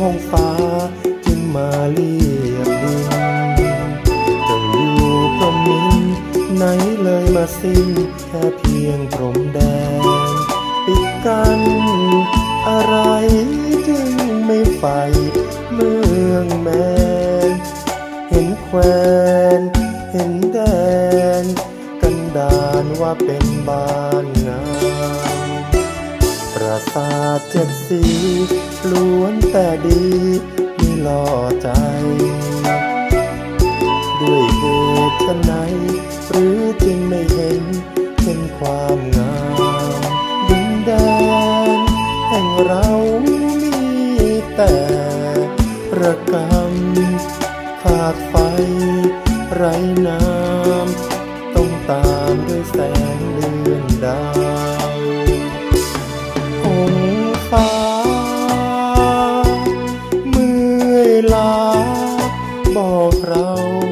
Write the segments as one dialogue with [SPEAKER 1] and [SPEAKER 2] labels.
[SPEAKER 1] ห้องฟ้าจึงมาเรียบดินเจ้าอยู่พรหมมินไหนเลยมาสิ้นแค่เพียงพรมแดนปิดกันอะไรจึงไม่ไฟเมืองแมนเห็นแควนเห็นแดนกันดานว่าเป็นบ้านงามปราสาทเจ็ดสีล้วนแต่ดีมีหล่อใจด้วยเหตุฉะไหนหรือจึงไม่เห็นเป็นความงามดินแดนแห่งเรามีแต่ระกำขาดไฟไร้น้ำต้องตามด้วยแสงเดือนดาวองค์ฟ้าเมื่อยล้าบอกเรา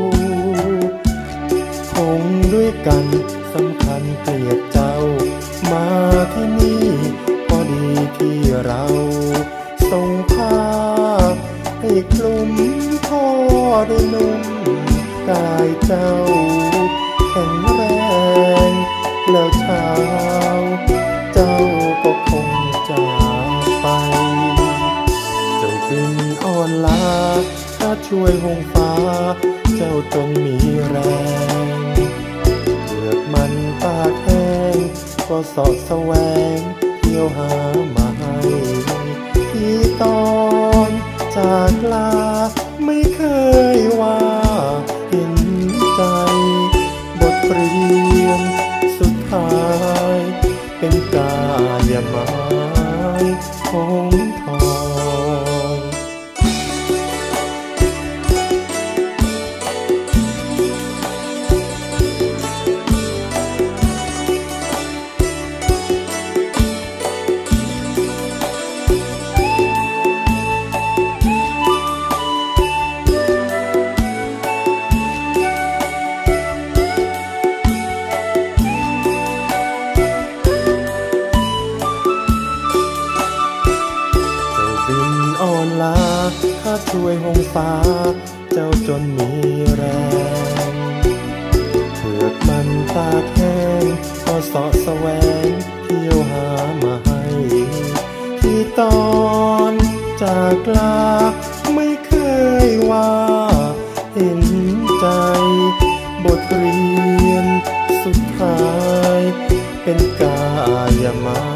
[SPEAKER 1] คงด้วยกันสำคัญเกลียดเจ้ามาที่นี่พอดีที่เราส่งผ้าให้คลุมพ่อได้นุ่มกายเจ้าแข็งแรงแล้วเช้าเจ้าก็คงจากไปเจ้าจึงอ่อนล้าถ้าช่วยหงฟ้าเจ้าจงมีแรงเลือกมันปากแห้งก็สอดแสวงเที่ยวหามาให้ที่ตอนจากลาไม่เคยว่าเห็นใจบทเรียนสุดท้ายเป็นกายไม้ของทองอ่อนล้าถ้าช่วยหงฟ้าเจ้าจนมีแรงเผือกมันตาแห้งก็เสาะแสวงเที่ยวหามาให้ที่ตอนจากลาไม่เคยว่าเห็นใจบทเรียนสุดท้ายเป็นกายไม้